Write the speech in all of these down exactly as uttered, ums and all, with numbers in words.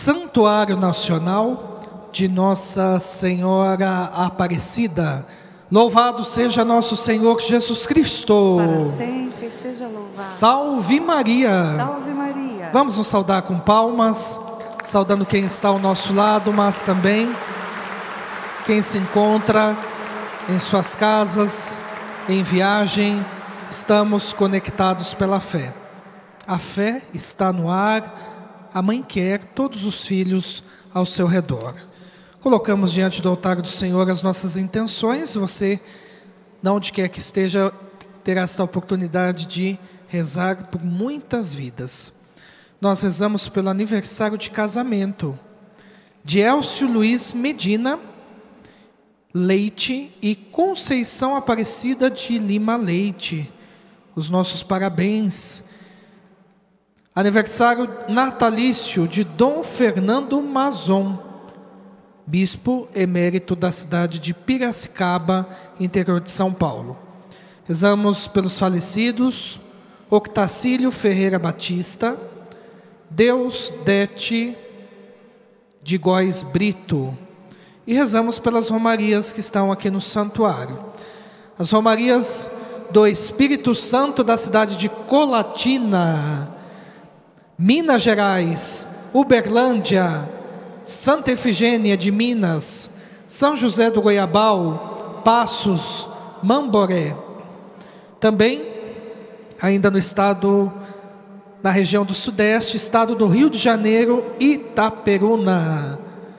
Santuário Nacional de Nossa Senhora Aparecida. Louvado seja nosso Senhor Jesus Cristo. Para sempre seja louvado. Salve Maria. Salve Maria. Vamos nos saudar com palmas, saudando quem está ao nosso lado, mas também quem se encontra em suas casas, em viagem. Estamos conectados pela fé. A fé está no ar. A mãe quer todos os filhos ao seu redor. Colocamos diante do altar do Senhor as nossas intenções. Você, de onde quer que esteja, terá esta oportunidade de rezar por muitas vidas. Nós rezamos pelo aniversário de casamento de Elcio Luiz Medina Leite e Conceição Aparecida de Lima Leite. Os nossos parabéns. Aniversário natalício de Dom Fernando Mazon, bispo emérito da cidade de Piracicaba, interior de São Paulo. Rezamos pelos falecidos: Octacílio Ferreira Batista, Deus Dete de Góes Brito. E rezamos pelas romarias que estão aqui no santuário. As romarias do Espírito Santo da cidade de Colatina, Minas Gerais, Uberlândia, Santa Efigênia de Minas, São José do Goiabal, Passos, Mamboré. Também, ainda no estado, na região do Sudeste, estado do Rio de Janeiro, Itaperuna.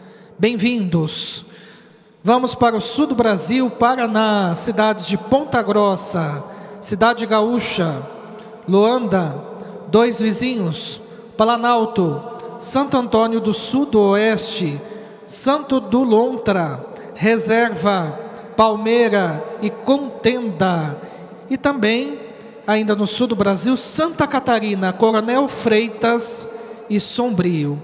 Bem-vindos. Vamos para o sul do Brasil, Paraná, cidades de Ponta Grossa, Cidade Gaúcha, Luanda, Dois Vizinhos, Planalto, Santo Antônio do Sudoeste, Santo do Lontra, Reserva, Palmeira e Contenda. E também, ainda no sul do Brasil, Santa Catarina, Coronel Freitas e Sombrio.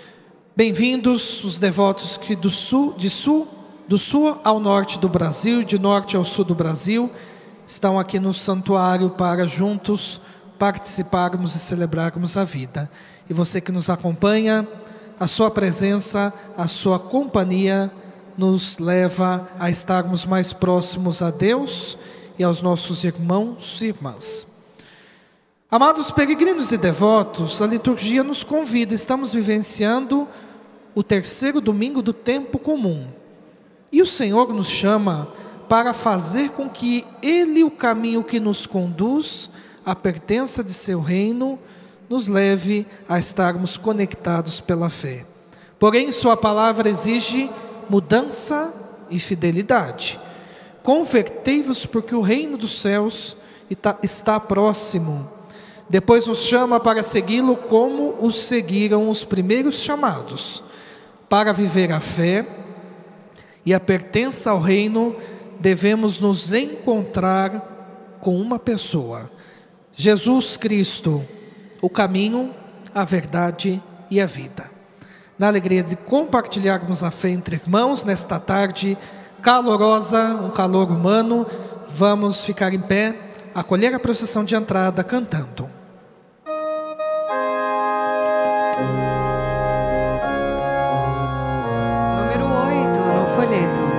Bem-vindos os devotos que do sul, de sul, do sul ao norte do Brasil, de norte ao sul do Brasil, estão aqui no santuário para juntos participarmos e celebrarmos a vida. E você que nos acompanha, a sua presença, a sua companhia nos leva a estarmos mais próximos a Deus e aos nossos irmãos e irmãs. Amados peregrinos e devotos, a liturgia nos convida. Estamos vivenciando o terceiro domingo do tempo comum. E o Senhor nos chama para fazer com que Ele, o caminho que nos conduz a pertença de seu reino, nos leve a estarmos conectados pela fé. Porém, sua palavra exige mudança e fidelidade. Convertei-vos, porque o reino dos céus está próximo. Depois nos chama para segui-lo como os seguiram os primeiros chamados. Para viver a fé e a pertença ao reino, devemos nos encontrar com uma pessoa: Jesus Cristo, o caminho, a verdade e a vida. Na alegria de compartilharmos a fé entre irmãos, nesta tarde calorosa, um calor humano, vamos ficar em pé, acolher a procissão de entrada cantando. Número oito no folheto.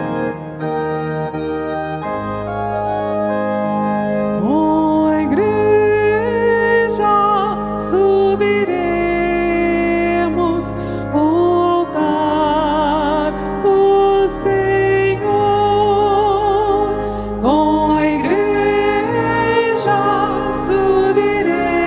Com a igreja subiremos.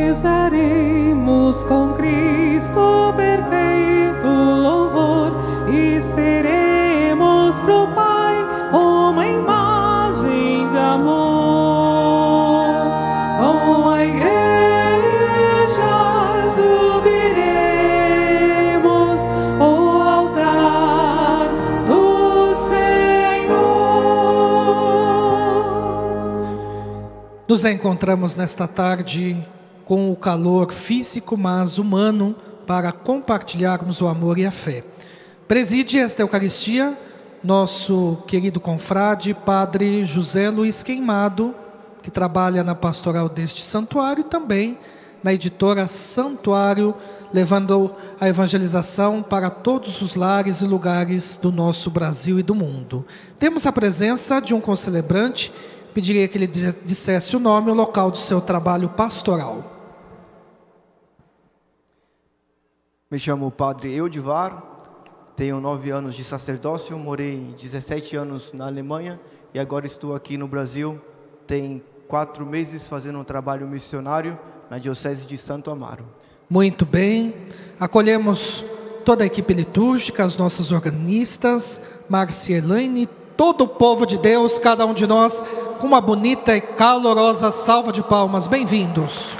Fizeremos com Cristo perfeito louvor e seremos pro Pai uma imagem de amor. Com a igreja subiremos o altar do Senhor. Nos encontramos nesta tarde com o calor físico, mas humano, para compartilharmos o amor e a fé. Preside esta Eucaristia nosso querido confrade, Padre José Luiz Queimado, que trabalha na pastoral deste santuário e também na editora Santuário, levando a evangelização para todos os lares e lugares do nosso Brasil e do mundo. Temos a presença de um concelebrante. Pediria que ele dissesse o nome e o local do seu trabalho pastoral. Me chamo Padre Eudivar, tenho nove anos de sacerdócio, morei dezessete anos na Alemanha e agora estou aqui no Brasil. Tem quatro meses fazendo um trabalho missionário na Diocese de Santo Amaro. Muito bem, acolhemos toda a equipe litúrgica, as nossas organistas, Márcia e Elaine, todo o povo de Deus, cada um de nós, com uma bonita e calorosa salva de palmas. Bem-vindos.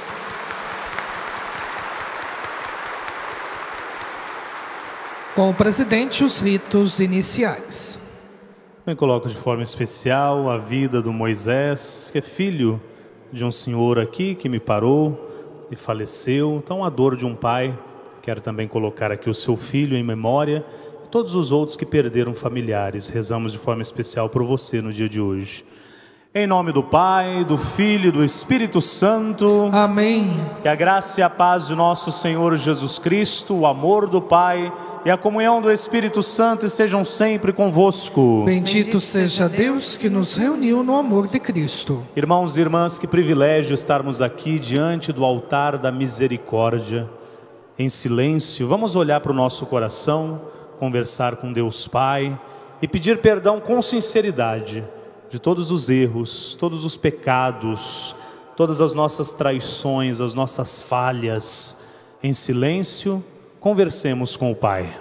Com o presidente, os ritos iniciais. Eu coloco de forma especial a vida do Moisés, que é filho de um senhor aqui que me parou e faleceu. Então, a dor de um pai. Quero também colocar aqui o seu filho em memória e todos os outros que perderam familiares. Rezamos de forma especial por você no dia de hoje. Em nome do Pai, do Filho e do Espírito Santo. Amém. Que a graça e a paz de nosso Senhor Jesus Cristo, o amor do Pai e a comunhão do Espírito Santo estejam sempre convosco. Bendito seja Deus que nos reuniu no amor de Cristo. Irmãos e irmãs, que privilégio estarmos aqui diante do altar da misericórdia. Em silêncio, vamos olhar para o nosso coração, conversar com Deus Pai e pedir perdão com sinceridade de todos os erros, todos os pecados, todas as nossas traições, as nossas falhas. Em silêncio, conversemos com o Pai.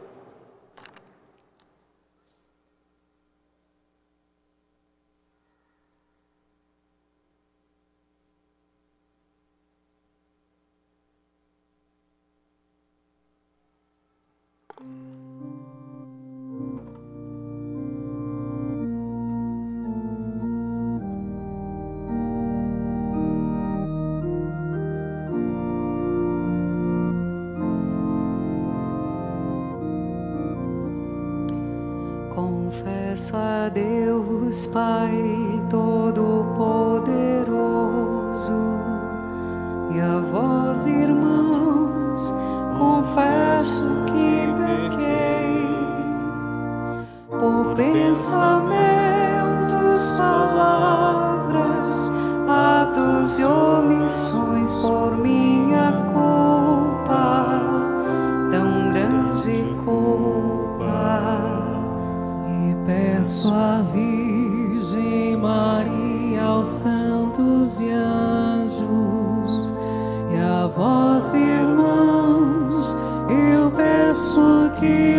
Confesso a Deus Pai Todo-Poderoso e a vós, irmãos, confesso que pequei por pensamentos, palavras, atos e omissões, por minha culpa, tão grande culpa. Peço à Virgem Maria, aos santos e anjos, e a vós, irmãos, eu peço que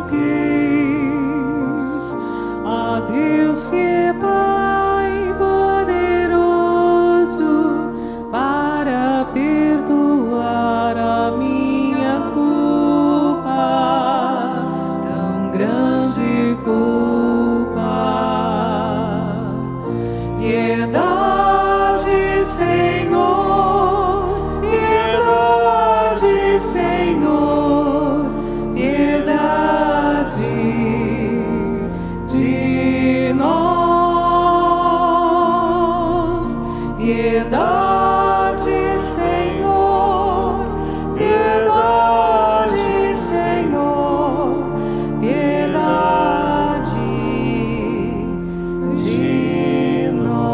rogueis a Deus que é Pai poderoso, para perdoar a minha culpa, tão grande culpa. Piedade, Senhor, piedade, Senhor, piedade de nós. Piedade, Senhor, piedade, Senhor, piedade de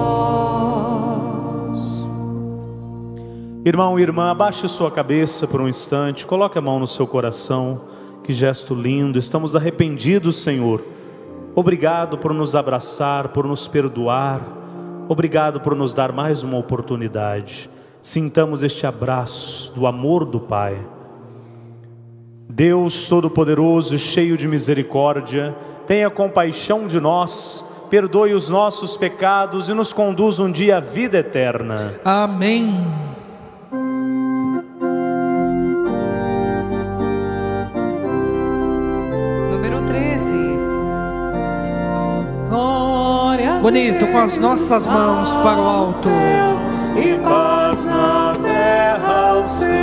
nós. Irmão e irmã, abaixe sua cabeça por um instante, coloque a mão no seu coração. Que gesto lindo, estamos arrependidos, Senhor. Obrigado por nos abraçar, por nos perdoar. Obrigado por nos dar mais uma oportunidade. Sintamos este abraço do amor do Pai. Deus Todo-Poderoso, cheio de misericórdia, tenha compaixão de nós, perdoe os nossos pecados e nos conduz um dia à vida eterna. Amém. Número treze. Bonito, com as nossas mãos para o alto. E paz na terra aos seus.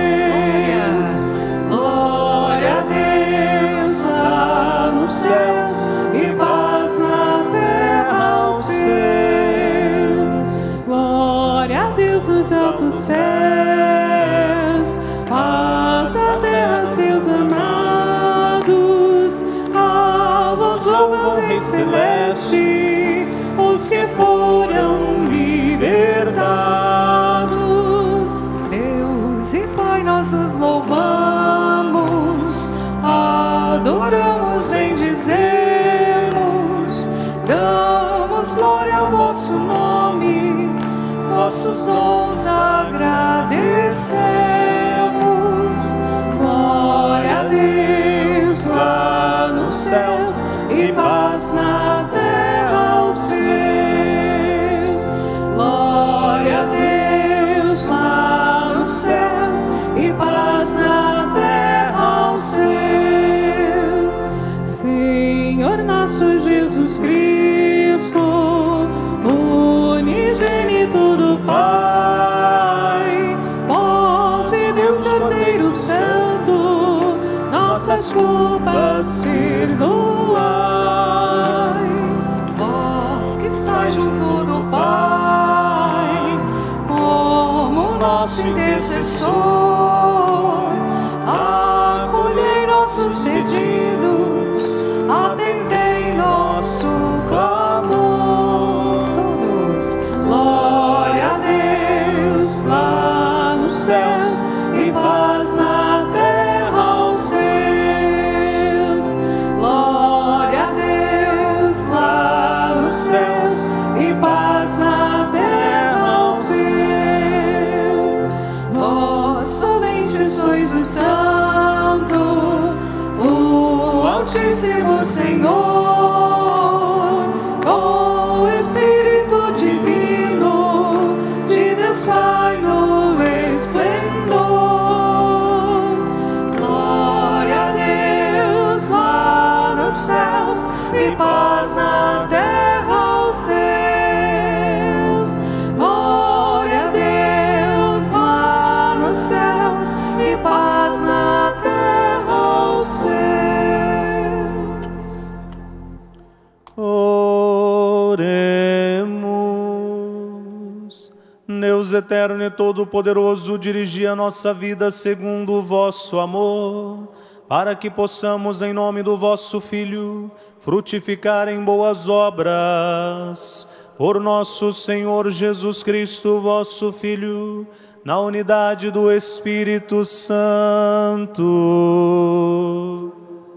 Glória a Deus lá nos céus e paz na terra aos seus. Glória a Deus nos altos céus, paz na terra seus amados. Alvos louvam o Rei Celeste, os que foram libertados. Deus e Pai, nós os louvamos, adoramos, bendizemos, damos glória ao vosso nome, vossos dons agradecemos. Glória a Deus lá nos céus e paz na terra aos seus. Glória a Deus lá nos céus e paz na terra aos seus. Senhor nosso Jesus Cristo, unigênito do Pai, vós de Deus Cordeiro Santo, nossas culpas perdoai. Vós que estáis junto do Pai, como nosso intercessor, acolhei nossos pedidos, atendei nosso clamor. Todos, glória a Deus lá nos céus e paz na terra aos seus. Glória a Deus lá nos céus e paz na terra aos seus. Vós somente sois o Santo, o Altíssimo Senhor, com o Espírito Divino de Deus Pai no esplendor. Glória a Deus lá nos céus e paz na terra aos seus. Glória a Deus lá nos céus e paz na terra aos seus. Oremos. Deus eterno e todo-poderoso, dirigi a nossa vida segundo o vosso amor, para que possamos, em nome do vosso Filho, frutificar em boas obras, por nosso Senhor Jesus Cristo, vosso Filho, na unidade do Espírito Santo.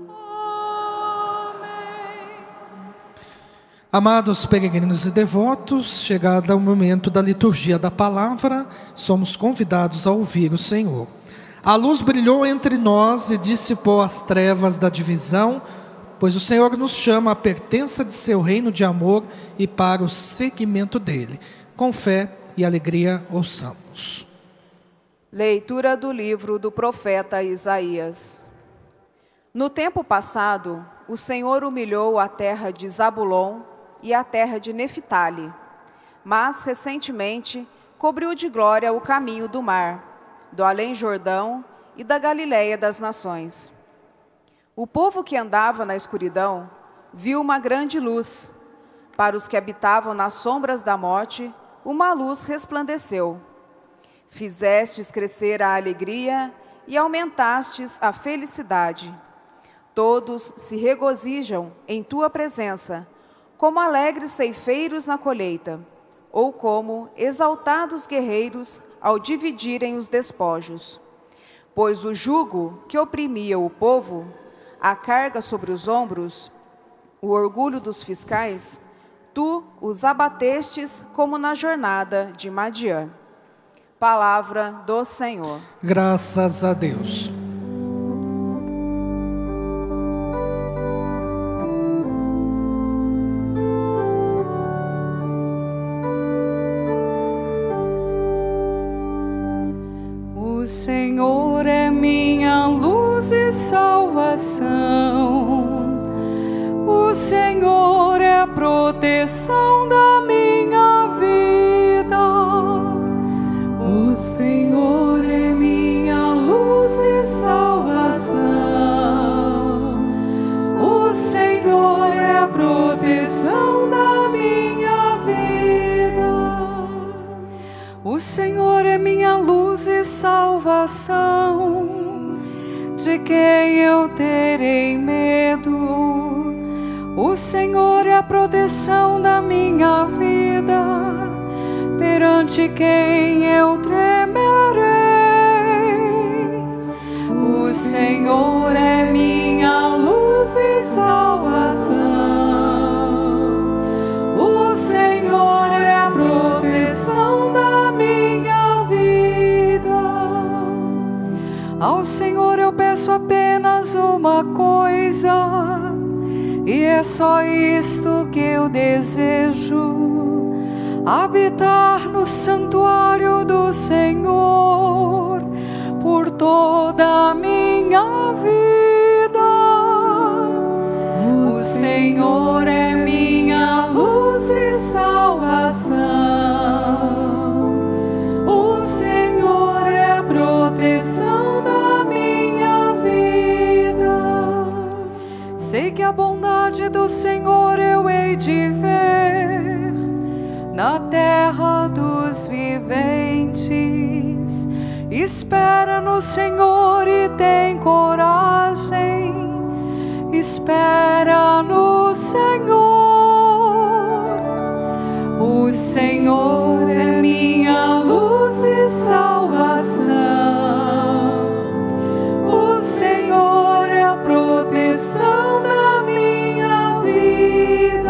Amados peregrinos e devotos, chegado o momento da liturgia da palavra, somos convidados a ouvir o Senhor. A luz brilhou entre nós e dissipou as trevas da divisão, pois o Senhor nos chama à pertença de seu reino de amor e para o seguimento dele. Com fé e alegria, ouçamos. Leitura do livro do profeta Isaías. No tempo passado, o Senhor humilhou a terra de Zabulon e a terra de Neftali, mas recentemente cobriu de glória o caminho do mar, do além-Jordão e da Galileia das nações. O povo que andava na escuridão viu uma grande luz. Para os que habitavam nas sombras da morte, uma luz resplandeceu. Fizestes crescer a alegria e aumentastes a felicidade. Todos se regozijam em tua presença, como alegres ceifeiros na colheita, ou como exaltados guerreiros ao dividirem os despojos. Pois o jugo que oprimia o povo, a carga sobre os ombros, o orgulho dos fiscais, tu os abatestes como na jornada de Madiã. Palavra do Senhor. Graças a Deus. O Senhor é minha luz e salvação. O Senhor é a proteção da minha vida. O Senhor é minha luz e salvação. O Senhor é a proteção da minha vida. O Senhor é minha luz e salvação. De quem eu terei medo? O Senhor é a proteção da minha vida. Perante quem eu tremerei? O Senhor é minha luz e salvação. O Senhor é a proteção da minha vida. Ao Senhor eu peço apenas uma coisa, e é só isto que eu desejo: habitar no santuário do Senhor por toda a minha vida. O Senhor é minha luz e salvação. O Senhor é a proteção da minha vida. Sei que a bondade do Senhor eu hei de ver na terra dos viventes. Espera no Senhor e tem coragem. Espera no Senhor. O Senhor é minha luz e salvação. O Senhor é a proteção da minha vida.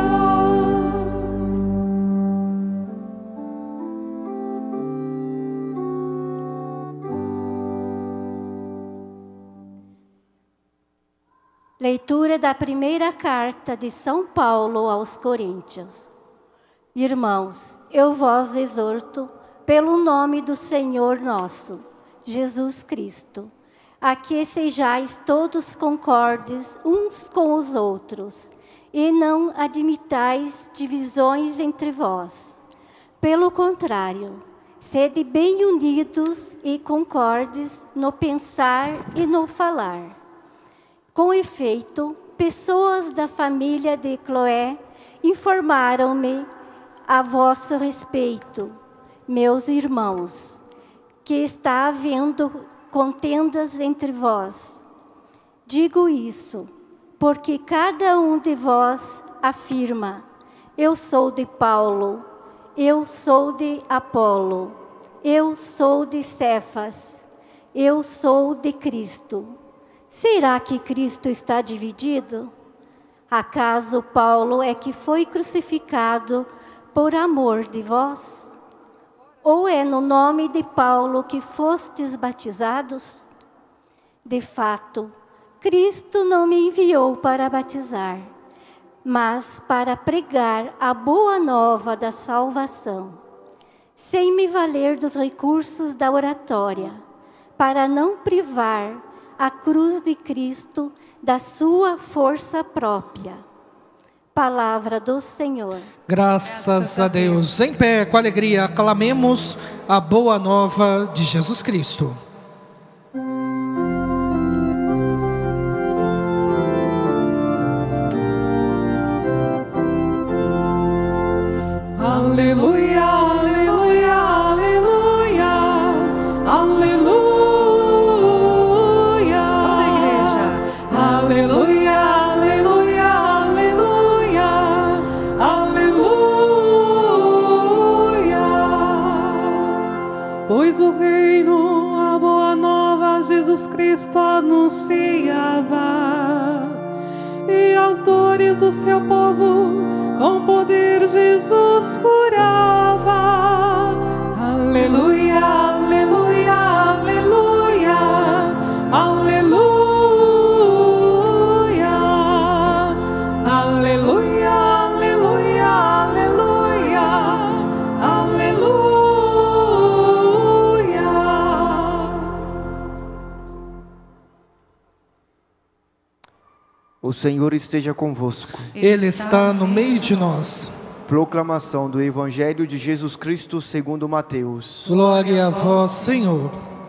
Leitura da primeira carta de São Paulo aos Coríntios. Irmãos, eu vos exorto, pelo nome do Senhor nosso, Jesus Cristo, a que sejais todos concordes uns com os outros, e não admitais divisões entre vós. Pelo contrário, sede bem unidos e concordes no pensar e no falar. Com efeito, pessoas da família de Cloé informaram-me a vosso respeito, meus irmãos, que está havendo contendas entre vós. Digo isso, porque cada um de vós afirma: eu sou de Paulo, eu sou de Apolo, eu sou de Cefas, eu sou de Cristo. Será que Cristo está dividido? Acaso Paulo é que foi crucificado por amor de vós? Ou é no nome de Paulo que fostes batizados? De fato, Cristo não me enviou para batizar, mas para pregar a boa nova da salvação, sem me valer dos recursos da oratória, para não privar a cruz de Cristo da sua força própria. Palavra do Senhor. Graças a Deus. Em pé, com alegria, aclamemos a boa nova de Jesus Cristo. Aleluia, aleluia, aleluia, aleluia. Toda a igreja. Aleluia, aleluia, aleluia, aleluia. Pois o reino, a boa nova, Jesus Cristo anunciava, e as dores do seu povo com poder Jesus curava. Aleluia, O Senhor esteja convosco. Ele está no meio de nós. Proclamação do Evangelho de Jesus Cristo segundo Mateus. Glória a vós, Senhor.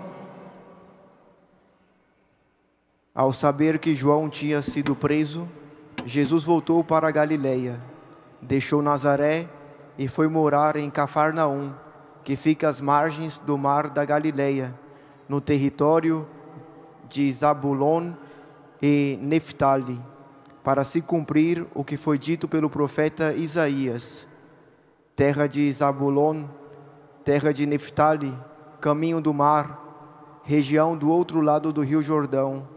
Ao saber que João tinha sido preso, Jesus voltou para a Galileia, deixou Nazaré e foi morar em Cafarnaum, que fica às margens do mar da Galileia, no território de Zabulon e Neftali, para se cumprir o que foi dito pelo profeta Isaías. Terra de Zabulon, terra de Neftali, caminho do mar, região do outro lado do rio Jordão,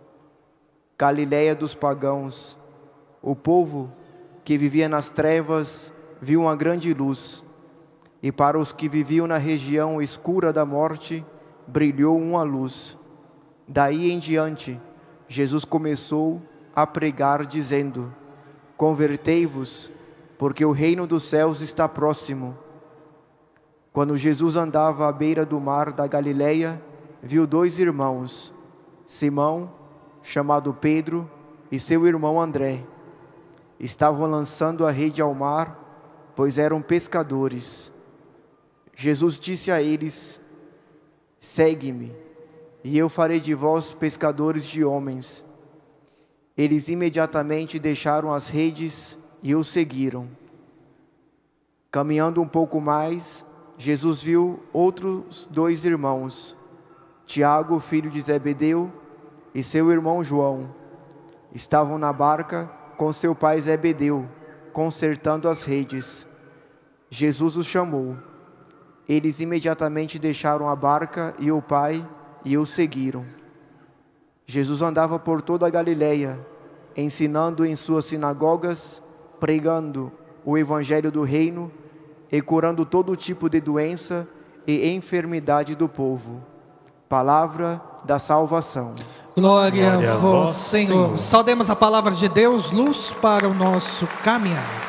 Galileia dos pagãos. O povo que vivia nas trevas viu uma grande luz, e para os que viviam na região escura da morte, brilhou uma luz. Daí em diante, Jesus começou a pregar, dizendo: convertei-vos, porque o reino dos céus está próximo. Quando Jesus andava à beira do mar da Galileia, viu dois irmãos, Simão, chamado Pedro, e seu irmão André. Estavam lançando a rede ao mar, pois eram pescadores. Jesus disse a eles: segue-me, e eu farei de vós pescadores de homens. Eles imediatamente deixaram as redes e o seguiram. Caminhando um pouco mais, Jesus viu outros dois irmãos, Tiago, filho de Zebedeu, e seu irmão João. Estavam na barca com seu pai Zebedeu, consertando as redes. Jesus os chamou. Eles imediatamente deixaram a barca e o pai e o seguiram. Jesus andava por toda a Galileia, ensinando em suas sinagogas, pregando o evangelho do reino e curando todo tipo de doença e enfermidade do povo. Palavra da salvação. Glória, Glória a vós, Senhor. Senhor. Saudemos a palavra de Deus, luz para o nosso caminhar.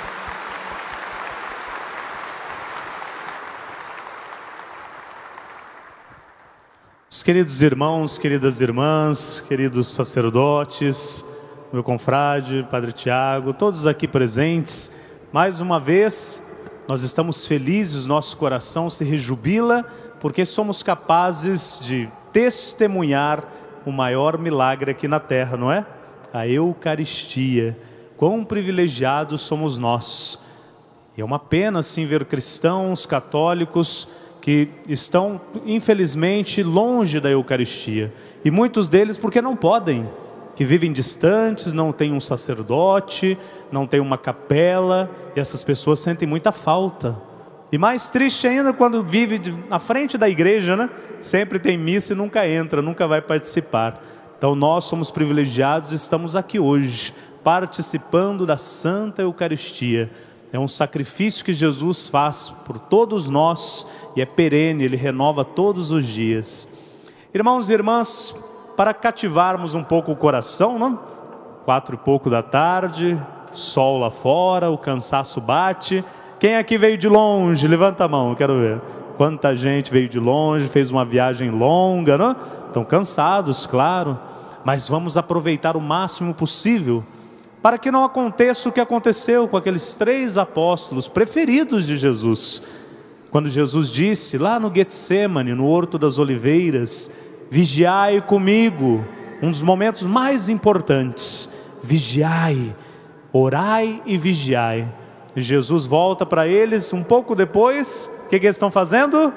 Os queridos irmãos, queridas irmãs, queridos sacerdotes, meu confrade, Padre Tiago, todos aqui presentes, mais uma vez nós estamos felizes, nosso coração se rejubila, porque somos capazes de testemunhar o maior milagre aqui na terra, não é? A Eucaristia. Quão privilegiados somos nós. E é uma pena assim ver cristãos, católicos, que estão infelizmente longe da Eucaristia, e muitos deles porque não podem, que vivem distantes, não tem um sacerdote, não tem uma capela, e essas pessoas sentem muita falta. E mais triste ainda quando vive de, na frente da igreja, né? Sempre tem missa e nunca entra, nunca vai participar. Então nós somos privilegiados e estamos aqui hoje, participando da Santa Eucaristia. É um sacrifício que Jesus faz por todos nós e é perene, Ele renova todos os dias. Irmãos e irmãs, para cativarmos um pouco o coração, não? Quatro e pouco da tarde, sol lá fora, o cansaço bate. Quem aqui veio de longe? Levanta a mão, eu quero ver. Quanta gente veio de longe, fez uma viagem longa, não? Estão cansados, claro, mas vamos aproveitar o máximo possível, para que não aconteça o que aconteceu com aqueles três apóstolos preferidos de Jesus. Quando Jesus disse lá no Getsêmani, no Horto das Oliveiras: vigiai comigo, um dos momentos mais importantes, vigiai, orai e vigiai. E Jesus volta para eles um pouco depois, o que, que eles estão fazendo?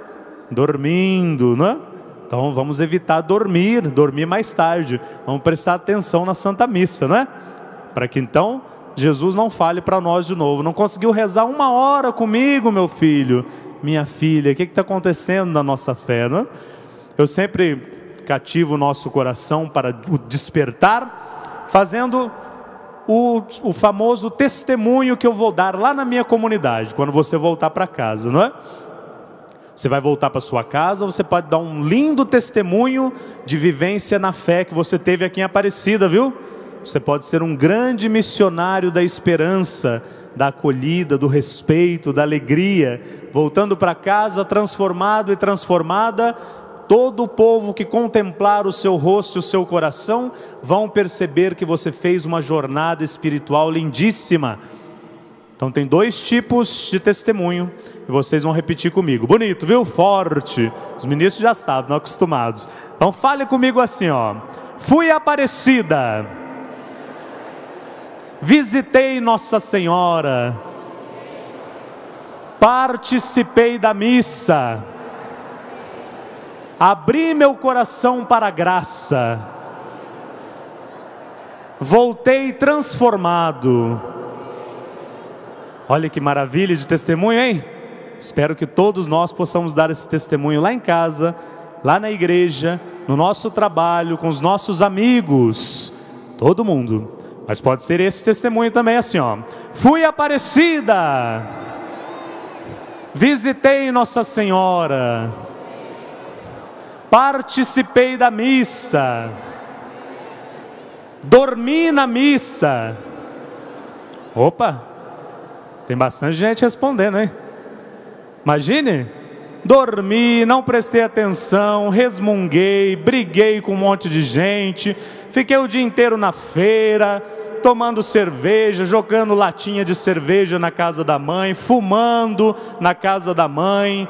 Dormindo, não é? Então vamos evitar dormir, dormir mais tarde, vamos prestar atenção na Santa Missa, não é? Para que então Jesus não fale para nós de novo: não conseguiu rezar uma hora comigo, meu filho, minha filha, o que está acontecendo na nossa fé, não é? Eu sempre cativo o nosso coração para o despertar, fazendo o, o famoso testemunho que eu vou dar lá na minha comunidade, quando você voltar para casa, não é? Você vai voltar para sua casa, você pode dar um lindo testemunho de vivência na fé que você teve aqui em Aparecida, viu? Você pode ser um grande missionário da esperança, da acolhida, do respeito, da alegria, voltando para casa transformado e transformada, todo o povo que contemplar o seu rosto e o seu coração vão perceber que você fez uma jornada espiritual lindíssima. Então tem dois tipos de testemunho e vocês vão repetir comigo. Bonito, viu? Forte. Os ministros já sabem, não acostumados. Então fale comigo assim, ó. Fui Aparecida. Visitei Nossa Senhora. Participei da missa. Abri meu coração para a graça. Voltei transformado. Olha que maravilha de testemunho, hein? Espero que todos nós possamos dar esse testemunho lá em casa, lá na igreja, no nosso trabalho, com os nossos amigos, todo mundo. Mas pode ser esse testemunho também assim, ó. Fui Aparecida. Visitei Nossa Senhora. Participei da missa. Dormi na missa. Opa, tem bastante gente respondendo, hein? Imagine, dormi, não prestei atenção, resmunguei, briguei com um monte de gente, fiquei o dia inteiro na feira, tomando cerveja, jogando latinha de cerveja na casa da mãe, fumando na casa da mãe,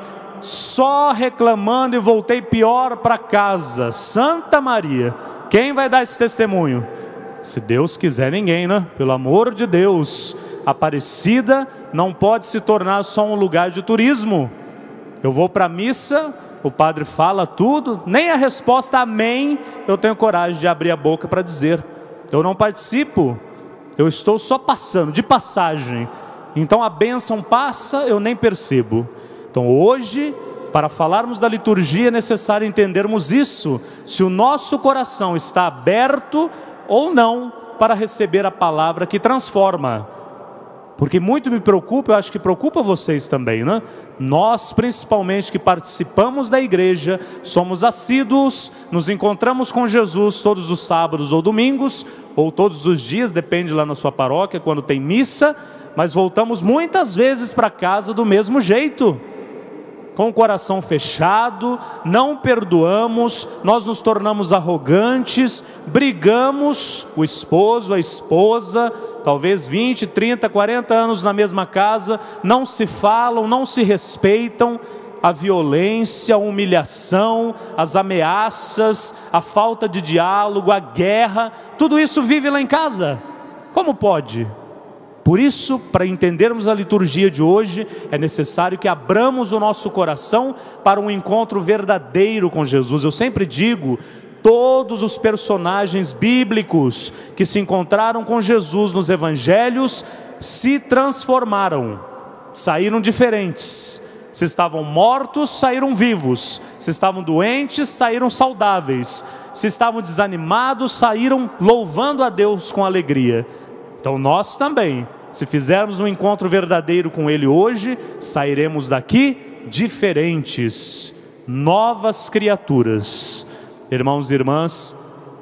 só reclamando e voltei pior para casa. Santa Maria, quem vai dar esse testemunho? Se Deus quiser, ninguém, né? Pelo amor de Deus. Aparecida não pode se tornar só um lugar de turismo. Eu vou para a missa, o padre fala tudo, nem a resposta amém eu tenho coragem de abrir a boca para dizer. Eu não participo, eu estou só passando, de passagem. Então a bênção passa, eu nem percebo. Então hoje, para falarmos da liturgia, é necessário entendermos isso, se o nosso coração está aberto ou não para receber a palavra que transforma. Porque muito me preocupa, eu acho que preocupa vocês também, né? Nós, principalmente que participamos da igreja, somos assíduos, nos encontramos com Jesus todos os sábados ou domingos, ou todos os dias, depende lá na sua paróquia, quando tem missa, mas voltamos muitas vezes para casa do mesmo jeito, com o coração fechado, não perdoamos, nós nos tornamos arrogantes, brigamos, o esposo, a esposa, talvez vinte, trinta, quarenta anos na mesma casa, não se falam, não se respeitam, a violência, a humilhação, as ameaças, a falta de diálogo, a guerra, tudo isso vive lá em casa. Como pode? Por isso, para entendermos a liturgia de hoje, é necessário que abramos o nosso coração para um encontro verdadeiro com Jesus. Eu sempre digo, todos os personagens bíblicos que se encontraram com Jesus nos evangelhos se transformaram, saíram diferentes. Se estavam mortos, saíram vivos. Se estavam doentes, saíram saudáveis. Se estavam desanimados, saíram louvando a Deus com alegria. Então nós também, se fizermos um encontro verdadeiro com Ele hoje, sairemos daqui diferentes, novas criaturas. Irmãos e irmãs,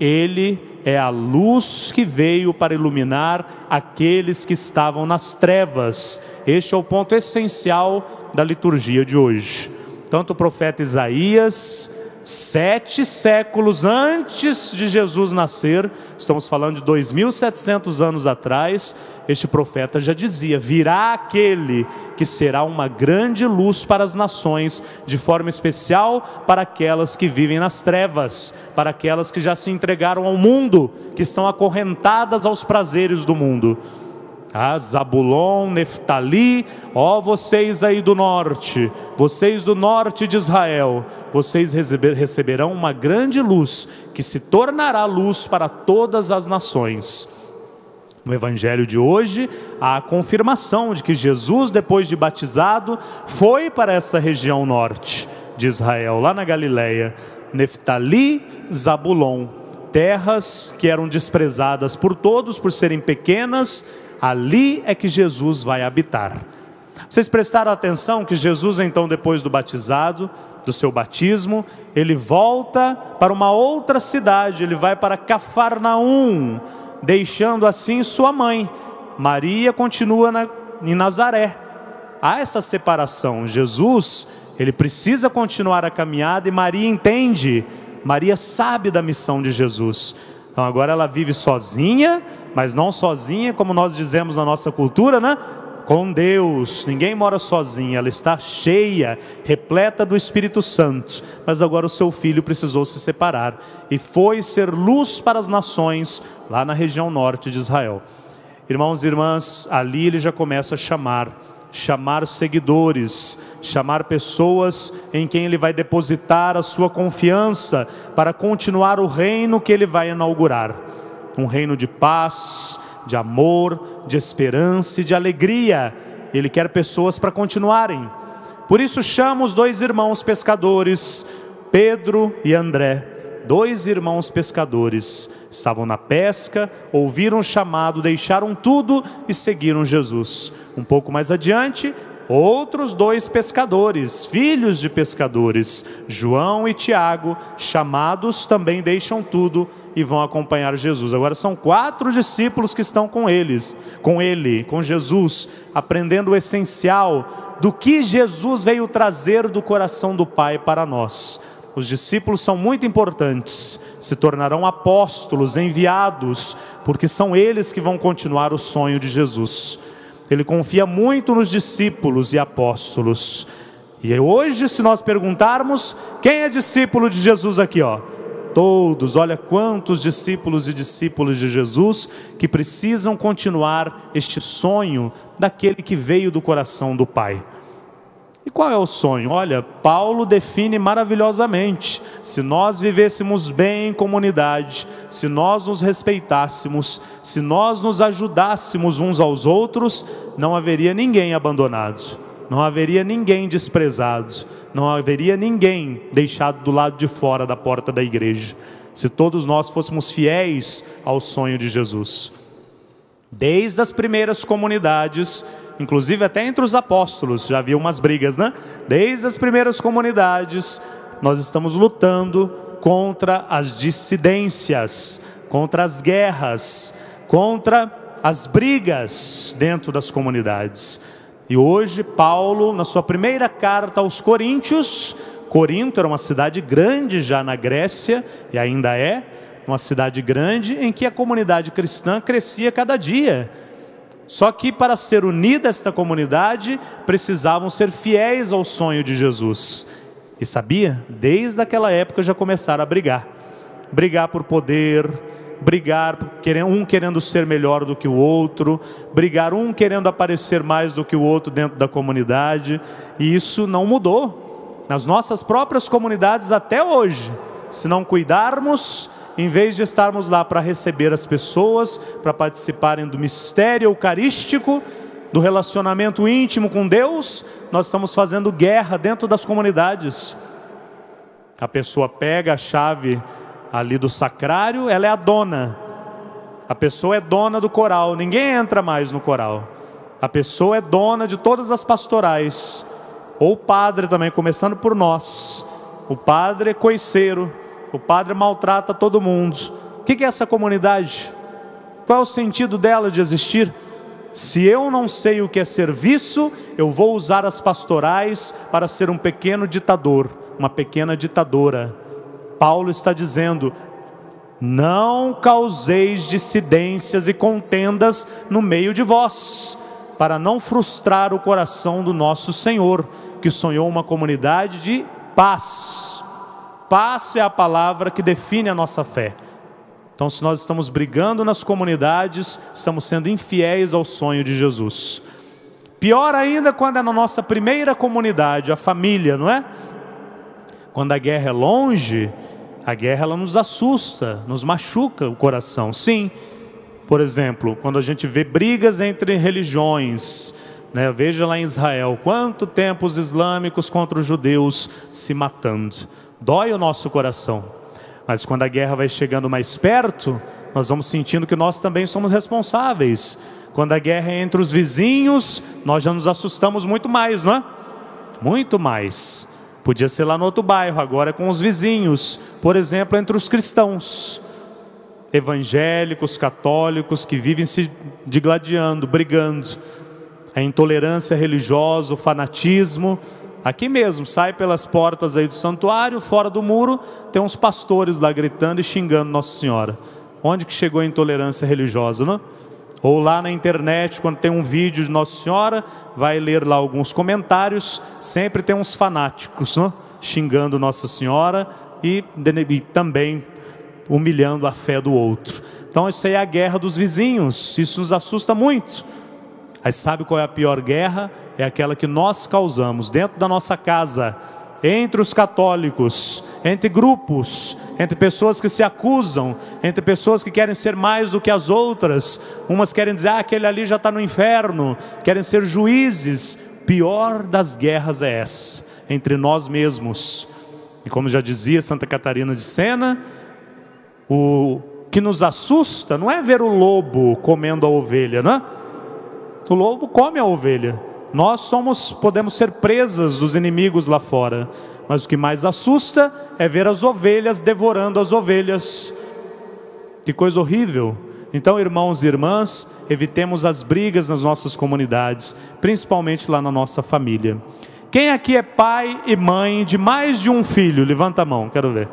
Ele é a luz que veio para iluminar aqueles que estavam nas trevas. Este é o ponto essencial da liturgia de hoje. Tanto o profeta Isaías, sete séculos antes de Jesus nascer, estamos falando de dois mil e setecentos anos atrás, este profeta já dizia, virá aquele que será uma grande luz para as nações, de forma especial para aquelas que vivem nas trevas, para aquelas que já se entregaram ao mundo, que estão acorrentadas aos prazeres do mundo. Ah, Zabulon, Neftali, ó vocês aí do norte, vocês do norte de Israel, vocês receber, receberão uma grande luz, que se tornará luz para todas as nações. No evangelho de hoje, há a confirmação de que Jesus, depois de batizado, foi para essa região norte de Israel, lá na Galileia, Neftali, Zabulon, terras que eram desprezadas por todos por serem pequenas. Ali é que Jesus vai habitar. Vocês prestaram atenção que Jesus, então, depois do batizado, do seu batismo, ele volta para uma outra cidade, ele vai para Cafarnaum, deixando assim sua mãe. Maria continua na, em Nazaré. Há essa separação. Jesus, Ele precisa continuar a caminhada e Maria entende, Maria sabe da missão de Jesus. Então agora ela vive sozinha, mas não sozinha como nós dizemos na nossa cultura, né? Com Deus. Ninguém mora sozinha, ela está cheia, repleta do Espírito Santo. Mas agora o seu filho precisou se separar e foi ser luz para as nações lá na região norte de Israel. Irmãos e irmãs, ali ele já começa a chamar, chamar seguidores, chamar pessoas em quem ele vai depositar a sua confiança para continuar o reino que ele vai inaugurar. Um reino de paz, de amor, de esperança e de alegria. Ele quer pessoas para continuarem. Por isso chama os dois irmãos pescadores, Pedro e André. Dois irmãos pescadores, estavam na pesca, ouviram o chamado, deixaram tudo e seguiram Jesus. Um pouco mais adiante, outros dois pescadores, filhos de pescadores, João e Tiago, chamados, também deixam tudo e vão acompanhar Jesus. Agora são quatro discípulos que estão com eles, com ele, com Jesus, aprendendo o essencial do que Jesus veio trazer do coração do Pai para nós. Os discípulos são muito importantes, se tornarão apóstolos, enviados, porque são eles que vão continuar o sonho de Jesus. Ele confia muito nos discípulos e apóstolos. E hoje, se nós perguntarmos, quem é discípulo de Jesus aqui, ó? Todos, olha quantos discípulos e discípulos de Jesus que precisam continuar este sonho daquele que veio do coração do Pai. E qual é o sonho? Olha, Paulo define maravilhosamente. Se nós vivêssemos bem em comunidade, se nós nos respeitássemos, se nós nos ajudássemos uns aos outros, não haveria ninguém abandonado, não haveria ninguém desprezado, não haveria ninguém deixado do lado de fora da porta da igreja, se todos nós fôssemos fiéis ao sonho de Jesus. Desde as primeiras comunidades, inclusive até entre os apóstolos, já havia umas brigas, né? Desde as primeiras comunidades, nós estamos lutando contra as dissidências, contra as guerras, contra as brigas dentro das comunidades. E hoje Paulo, na sua primeira carta aos Coríntios, Corinto era uma cidade grande já na Grécia, e ainda é uma cidade grande, em que a comunidade cristã crescia cada dia. Só que para ser unida esta comunidade, precisavam ser fiéis ao sonho de Jesus. E sabia? Desde aquela época já começaram a brigar. Brigar por poder, brigar por querer, um querendo ser melhor do que o outro, brigar um querendo aparecer mais do que o outro dentro da comunidade. E isso não mudou. Nas nossas próprias comunidades até hoje, se não cuidarmos, em vez de estarmos lá para receber as pessoas, para participarem do mistério eucarístico, do relacionamento íntimo com Deus, nós estamos fazendo guerra dentro das comunidades. A pessoa pega a chave ali do sacrário, ela é a dona. A pessoa é dona do coral, ninguém entra mais no coral. A pessoa é dona de todas as pastorais. Ou o padre também, começando por nós. O padre é coiceiro. O padre maltrata todo mundo. O que é essa comunidade? Qual é o sentido dela de existir? Se eu não sei o que é serviço, eu vou usar as pastorais para ser um pequeno ditador, uma pequena ditadora. Paulo está dizendo: não causeis dissidências e contendas no meio de vós, para não frustrar o coração do nosso Senhor, que sonhou uma comunidade de paz. Paz é a palavra que define a nossa fé. Então, se nós estamos brigando nas comunidades, estamos sendo infiéis ao sonho de Jesus. Pior ainda quando é na nossa primeira comunidade, a família, não é? Quando a guerra é longe, a guerra ela nos assusta, nos machuca o coração. Sim, por exemplo, quando a gente vê brigas entre religiões, né? Veja lá em Israel, quanto tempo os islâmicos contra os judeus se matando. Dói o nosso coração, mas quando a guerra vai chegando mais perto, nós vamos sentindo que nós também somos responsáveis. Quando a guerra é entre os vizinhos, nós já nos assustamos muito mais, não é? Muito mais. Podia ser lá no outro bairro, agora é com os vizinhos. Por exemplo, entre os cristãos, evangélicos, católicos, que vivem se digladiando, brigando. A intolerância religiosa, o fanatismo, Aqui mesmo, sai pelas portas aí do santuário, fora do muro, tem uns pastores lá gritando e xingando Nossa Senhora. Onde que chegou a intolerância religiosa, não? Ou lá na internet, quando tem um vídeo de Nossa Senhora, vai ler lá alguns comentários, sempre tem uns fanáticos, não? Xingando Nossa Senhora e, e também humilhando a fé do outro. Então isso aí é a guerra dos vizinhos, isso nos assusta muito. Mas sabe qual é a pior guerra? É aquela que nós causamos dentro da nossa casa, entre os católicos, entre grupos, entre pessoas que se acusam, entre pessoas que querem ser mais do que as outras. Umas querem dizer, ah, aquele ali já está no inferno, querem ser juízes. Pior das guerras é essa, entre nós mesmos. E como já dizia Santa Catarina de Sena, o que nos assusta não é ver o lobo comendo a ovelha, não é? O lobo come a ovelha. Nós somos, podemos ser presas dos inimigos lá fora, mas o que mais assusta é ver as ovelhas devorando as ovelhas. Que coisa horrível. Então, irmãos e irmãs, evitemos as brigas nas nossas comunidades, principalmente lá na nossa família. Quem aqui é pai e mãe de mais de um filho? Levanta a mão, quero ver.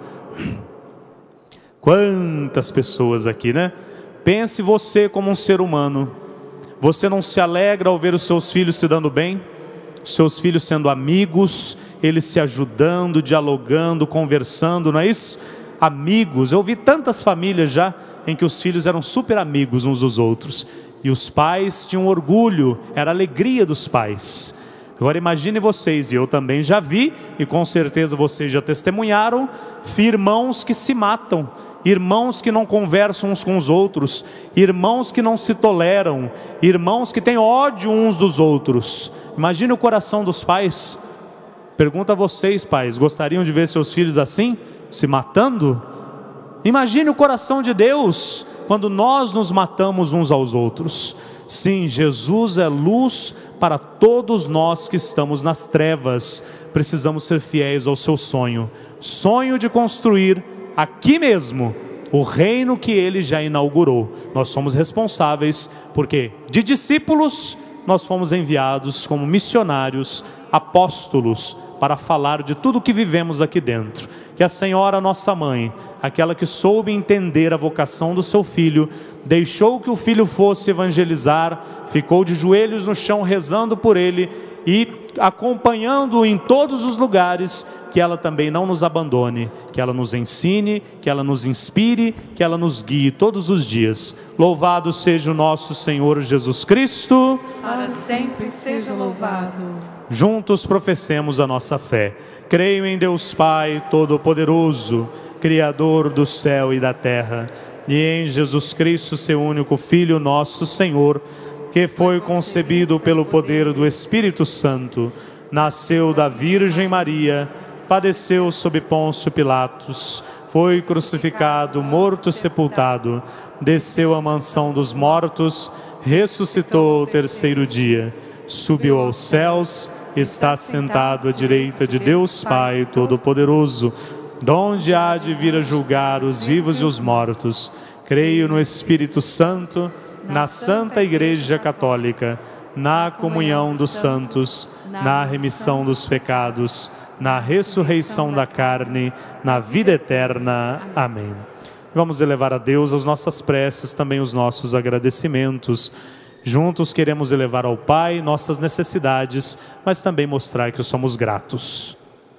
Quantas pessoas aqui, né? Pense você como um ser humano. Você não se alegra ao ver os seus filhos se dando bem? Seus filhos sendo amigos, eles se ajudando, dialogando, conversando, não é isso? Amigos, eu vi tantas famílias já em que os filhos eram super amigos uns dos outros. E os pais tinham orgulho, era a alegria dos pais. Agora imagine vocês, e eu também já vi, e com certeza vocês já testemunharam, irmãos que se matam. Irmãos que não conversam uns com os outros, irmãos que não se toleram, irmãos que têm ódio uns dos outros. Imagine o coração dos pais. Pergunta a vocês, pais, gostariam de ver seus filhos assim, se matando? Imagine o coração de Deus quando nós nos matamos uns aos outros. Sim, Jesus é luz para todos nós que estamos nas trevas. Precisamos ser fiéis ao seu sonho, sonho de construir aqui mesmo o reino que ele já inaugurou. Nós somos responsáveis porque de discípulos nós fomos enviados como missionários, apóstolos, para falar de tudo o que vivemos aqui dentro. Que a Senhora, nossa mãe, aquela que soube entender a vocação do seu filho, deixou que o filho fosse evangelizar, ficou de joelhos no chão rezando por ele e acompanhando-o em todos os lugares, que ela também não nos abandone, que ela nos ensine, que ela nos inspire, que ela nos guie todos os dias. Louvado seja o nosso Senhor Jesus Cristo. Para sempre seja louvado. Juntos professemos a nossa fé. Creio em Deus Pai Todo-Poderoso, Criador do céu e da terra, e em Jesus Cristo, seu único Filho, nosso Senhor, que foi concebido pelo poder do Espírito Santo, nasceu da Virgem Maria, padeceu sob Pôncio Pilatos, foi crucificado, morto, sepultado, desceu à mansão dos mortos, ressuscitou ao terceiro dia, subiu aos céus, está sentado à direita de Deus Pai Todo-Poderoso, donde há de vir a julgar os vivos e os mortos. Creio no Espírito Santo, na Santa Igreja Católica, na comunhão dos santos, na remissão dos pecados, na ressurreição da carne, na vida eterna. Amém. Vamos elevar a Deus as nossas preces, também os nossos agradecimentos. Juntos queremos elevar ao Pai nossas necessidades, mas também mostrar que somos gratos.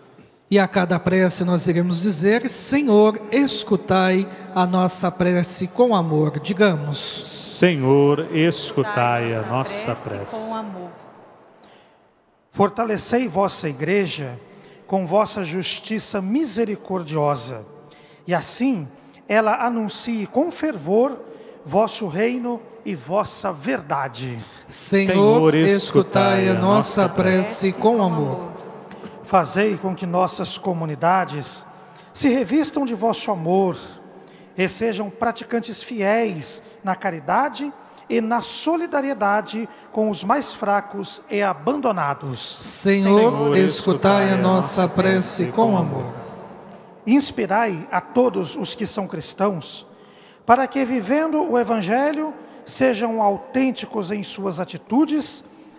E a cada prece nós iremos dizer: Senhor, escutai a nossa prece com amor. Digamos: Senhor, escutai a nossa prece com amor. Fortalecei vossa igreja com vossa justiça misericordiosa, e assim ela anuncie com fervor vosso reino e vossa verdade. Senhor, escutai a nossa prece com amor. Fazei com que nossas comunidades se revistam de vosso amor e sejam praticantes fiéis na caridade e na solidariedade com os mais fracos e abandonados. Senhor, Senhor escutai a nossa prece com amor. Inspirai a todos os que são cristãos, para que, vivendo o Evangelho, sejam autênticos em suas atitudes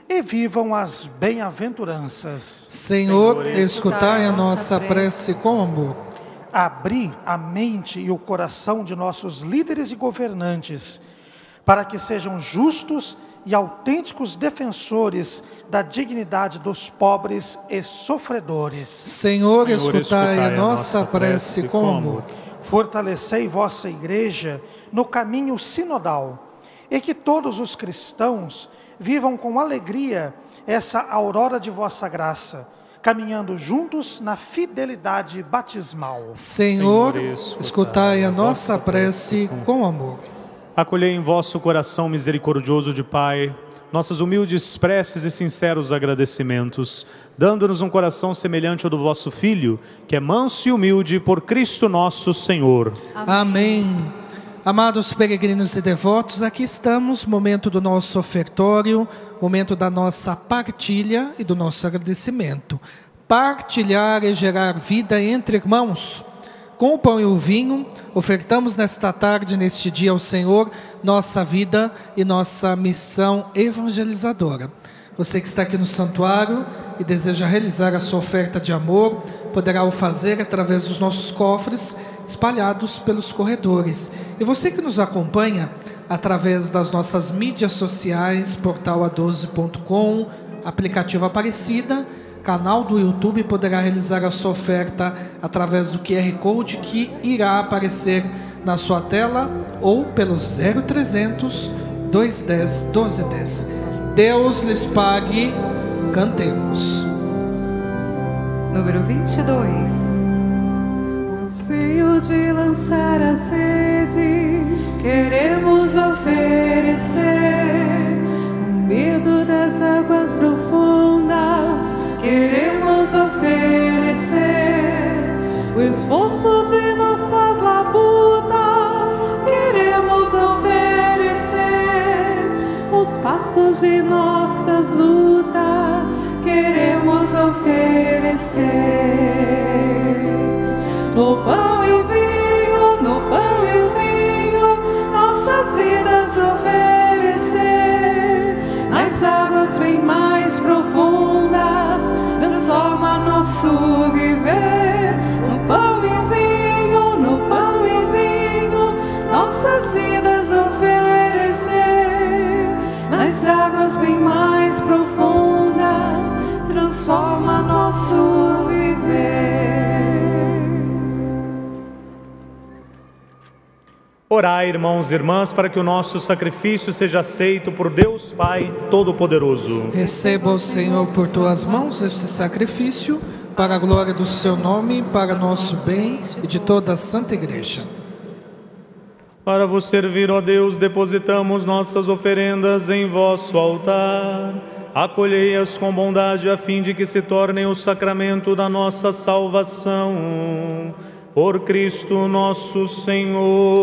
e vivam as bem-aventuranças. Senhor, escutai a nossa prece com amor. Abri a mente e o coração de nossos líderes e governantes, para que sejam justos e autênticos defensores da dignidade dos pobres e sofredores. Senhor, escutai a nossa prece com amor. Fortalecei vossa Igreja no caminho sinodal, e que todos os cristãos vivam com alegria essa aurora de vossa graça, caminhando juntos na fidelidade batismal. Senhor, escutai a nossa prece com amor. Acolhei em vosso coração misericordioso de Pai nossas humildes preces e sinceros agradecimentos, dando-nos um coração semelhante ao do vosso Filho, que é manso e humilde, por Cristo nosso Senhor. Amém. Amém. Amados peregrinos e devotos, aqui estamos, momento do nosso ofertório, momento da nossa partilha e do nosso agradecimento. Partilhar e gerar vida entre irmãos. Com o pão e o vinho, ofertamos nesta tarde, neste dia ao Senhor, nossa vida e nossa missão evangelizadora. Você que está aqui no santuário e deseja realizar a sua oferta de amor, poderá o fazer através dos nossos cofres espalhados pelos corredores. E você que nos acompanha através das nossas mídias sociais, portal a doze ponto com, aplicativo Aparecida, canal do YouTube, poderá realizar a sua oferta através do Q R Code que irá aparecer na sua tela ou pelo zero trezentos, duzentos e dez, doze dez. Deus lhes pague. Cantemos. Número vinte e dois. Anseio de lançar as redes, queremos oferecer o medo das águas profundas, queremos oferecer o esforço de nossas labutas, queremos oferecer os passos de nossas lutas, queremos oferecer. No pão e vinho, no pão e vinho, nossas vidas oferecer. Nas águas bem mais profundas, transforma nosso viver. No pão e vinho, no pão e vinho, nossas vidas oferecer. Nas águas bem mais profundas, transforma nosso viver. Orai, irmãos e irmãs, para que o nosso sacrifício seja aceito por Deus Pai Todo-Poderoso. Receba, o Senhor, por tuas mãos este sacrifício, para a glória do seu nome, para nosso bem e de toda a Santa Igreja. Para vos servir, ó Deus, depositamos nossas oferendas em vosso altar. Acolhei-as com bondade, a fim de que se tornem o sacramento da nossa salvação. Por Cristo nosso Senhor.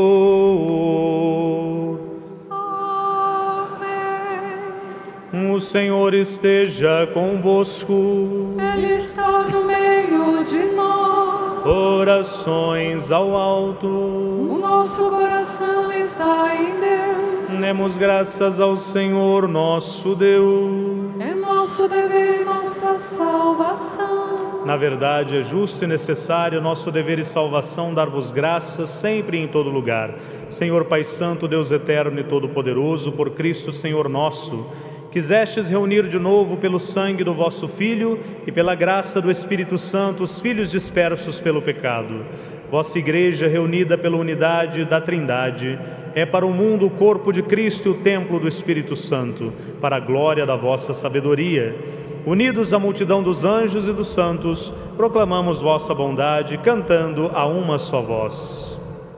Amém. O Senhor esteja convosco. Ele está no meio de nós. Orações ao alto. O nosso coração está em Deus. Demos graças ao Senhor nosso Deus. É nosso dever e nossa salvação. Na verdade, é justo e necessário, nosso dever e salvação, dar-vos graças sempre e em todo lugar. Senhor Pai Santo, Deus eterno e todo-poderoso, por Cristo Senhor nosso, quisestes reunir de novo pelo sangue do vosso Filho e pela graça do Espírito Santo os filhos dispersos pelo pecado. Vossa Igreja, reunida pela unidade da Trindade, é para o mundo o corpo de Cristo e o templo do Espírito Santo, para a glória da vossa sabedoria. Unidos à multidão dos anjos e dos santos, proclamamos vossa bondade, cantando a uma só voz.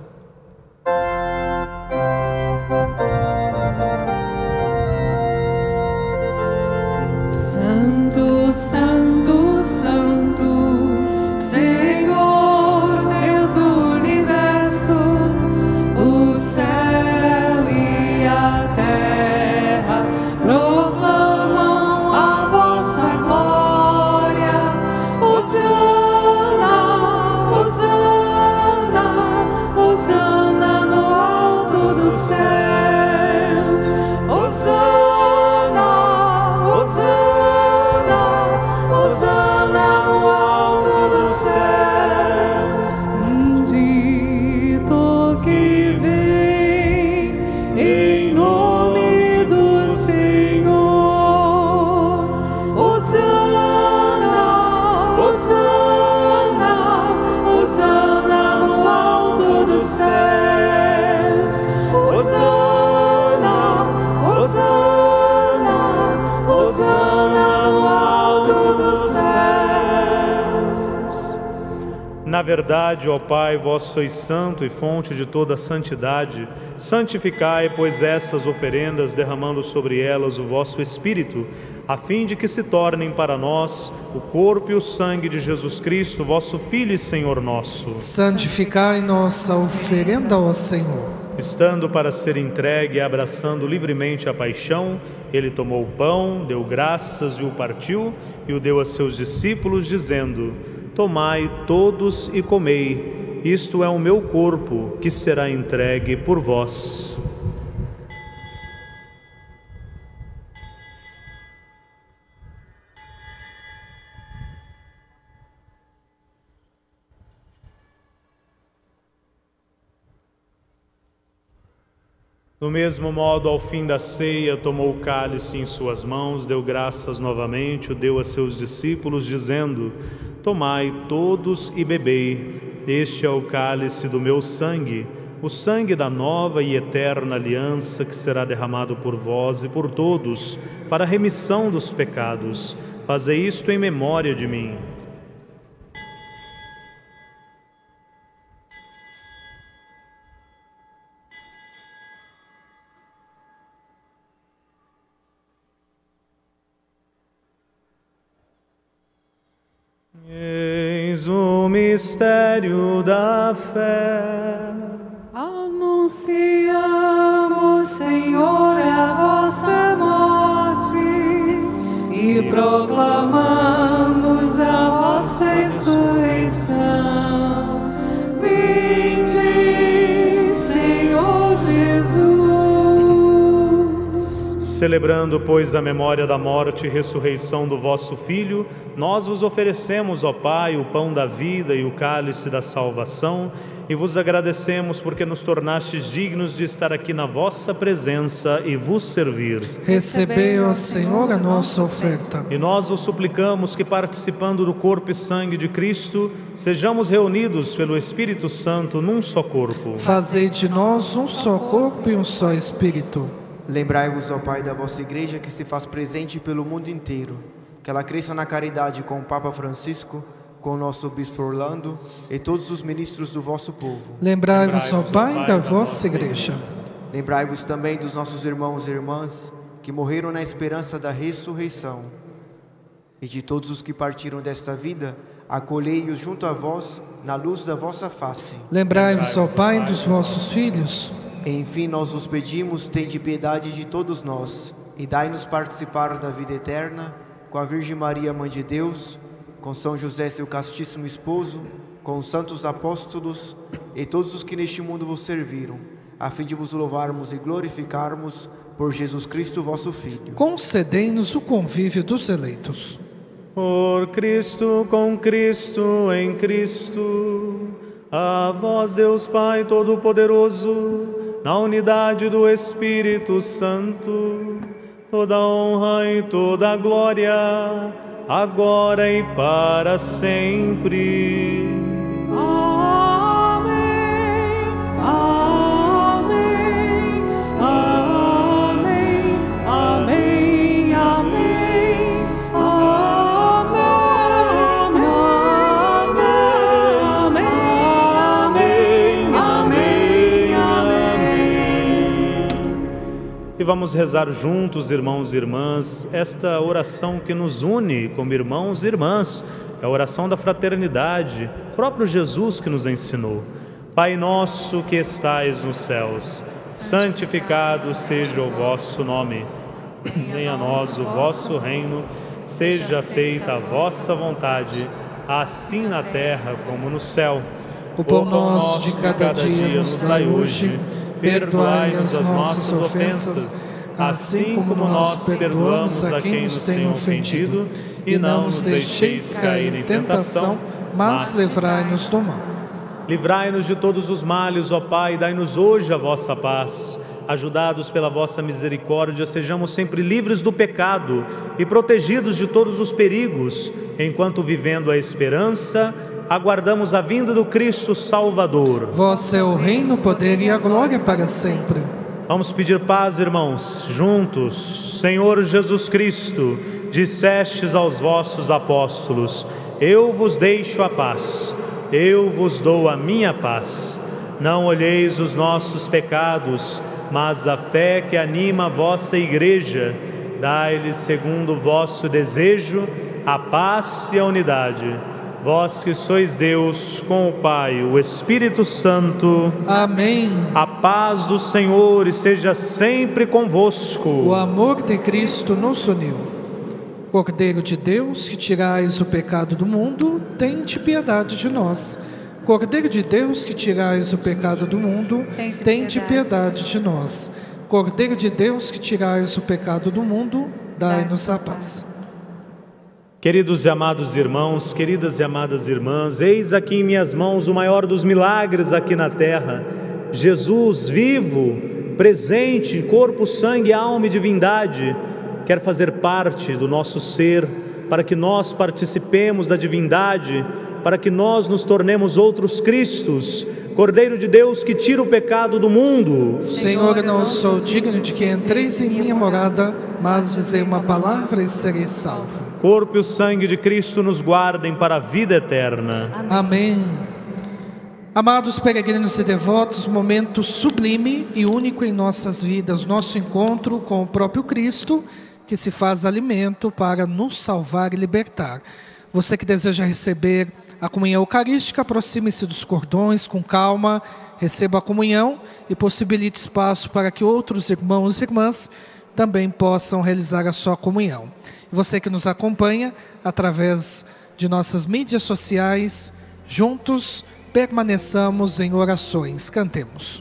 Santo, Santo, Santo, Senhor, Deus do universo, o céu e a terra proclamam a vossa glória. Hosana, Hosana, Na verdade, ó Pai, vós sois santo e fonte de toda a santidade. Santificai, pois, estas oferendas, derramando sobre elas o vosso Espírito, a fim de que se tornem para nós o corpo e o sangue de Jesus Cristo, vosso Filho e Senhor nosso. Santificai nossa oferenda, ó Senhor. Estando para ser entregue e abraçando livremente a paixão, ele tomou o pão, deu graças e o partiu, e o deu a seus discípulos, dizendo: tomai todos e comei, isto é o meu corpo, que será entregue por vós. Do mesmo modo, ao fim da ceia, tomou o cálice em suas mãos, deu graças novamente, o deu a seus discípulos, dizendo: tomai todos e bebei, este é o cálice do meu sangue, o sangue da nova e eterna aliança, que será derramado por vós e por todos, para a remissão dos pecados. Fazei isto em memória de mim. Eis o mistério da fé. Anunciamos, Senhor, a vossa morte e proclamamos a vossa ressurreição. Vinde, Senhor Jesus. Celebrando, pois, a memória da morte e ressurreição do vosso Filho, nós vos oferecemos, ó Pai, o pão da vida e o cálice da salvação, e vos agradecemos porque nos tornastes dignos de estar aqui na vossa presença e vos servir. Recebei, ó Senhor, a nossa oferta. E nós vos suplicamos que, participando do corpo e sangue de Cristo, sejamos reunidos pelo Espírito Santo num só corpo. Fazei de nós um só corpo e um só Espírito. Lembrai-vos, ó Pai, da vossa Igreja que se faz presente pelo mundo inteiro, que ela cresça na caridade com o Papa Francisco, com o nosso Bispo Orlando e todos os ministros do vosso povo. Lembrai-vos, ó Pai, da vossa Igreja. Lembrai-vos também dos nossos irmãos e irmãs que morreram na esperança da ressurreição. E de todos os que partiram desta vida, acolhei-os junto a vós na luz da vossa face. Lembrai-vos, ó Pai, dos vossos filhos. Enfim, nós vos pedimos, tende piedade de todos nós, e dai-nos participar da vida eterna, com a Virgem Maria, Mãe de Deus, com São José, seu castíssimo esposo, com os santos apóstolos, e todos os que neste mundo vos serviram, a fim de vos louvarmos e glorificarmos por Jesus Cristo, vosso Filho. Concedei-nos o convívio dos eleitos. Por Cristo, com Cristo, em Cristo, a vós, Deus Pai Todo-Poderoso, na unidade do Espírito Santo, toda honra e toda glória, agora e para sempre. Amém, amém, amém, amém, amém, E vamos rezar juntos, irmãos e irmãs, esta oração que nos une como irmãos e irmãs, é a oração da fraternidade, próprio Jesus que nos ensinou. Pai nosso que estais nos céus, santificado seja o vosso nome. Venha a nós o vosso reino, seja feita a vossa vontade, assim na terra como no céu. O pão nosso de cada dia nos dai hoje. Perdoai as nossas ofensas, assim como nós perdoamos a quem nos tem ofendido, e não nos deixeis cair em tentação, mas livrai-nos do mal. Livrai-nos de todos os males, ó Pai, dai-nos hoje a vossa paz. Ajudados pela vossa misericórdia, sejamos sempre livres do pecado e protegidos de todos os perigos, enquanto, vivendo a esperança, aguardamos a vinda do Cristo Salvador. Vosso é o reino, o poder e a glória para sempre. Vamos pedir paz, irmãos, juntos. Senhor Jesus Cristo, dissestes aos vossos apóstolos: eu vos deixo a paz, eu vos dou a minha paz. Não olheis os nossos pecados, mas a fé que anima a vossa igreja. Dai-lhes, segundo o vosso desejo, a paz e a unidade. Vós que sois Deus, com o Pai, o Espírito Santo. Amém. A paz do Senhor esteja sempre convosco. O amor de Cristo nos uniu. Cordeiro de Deus, que tirais o pecado do mundo, tende piedade de nós. Cordeiro de Deus, que tirais o pecado do mundo, tende piedade de nós. Cordeiro de Deus, que tirais o pecado do mundo, dai-nos a paz. Queridos e amados irmãos, queridas e amadas irmãs, eis aqui em minhas mãos o maior dos milagres aqui na terra. Jesus vivo, presente, corpo, sangue, alma e divindade, quer fazer parte do nosso ser, para que nós participemos da divindade, para que nós nos tornemos outros Cristos. Cordeiro de Deus, que tira o pecado do mundo. Senhor, eu não sou digno de que entreis em minha morada, mas dizei uma palavra e serei salvo. Corpo e o sangue de Cristo nos guardem para a vida eterna. Amém. Amados peregrinos e devotos, momento sublime e único em nossas vidas, nosso encontro com o próprio Cristo, que se faz alimento para nos salvar e libertar. Você que deseja receber a comunhão eucarística, aproxime-se dos cordões com calma, receba a comunhão e possibilite espaço para que outros irmãos e irmãs também possam realizar a sua comunhão. E você que nos acompanha através de nossas mídias sociais, juntos permaneçamos em orações. Cantemos.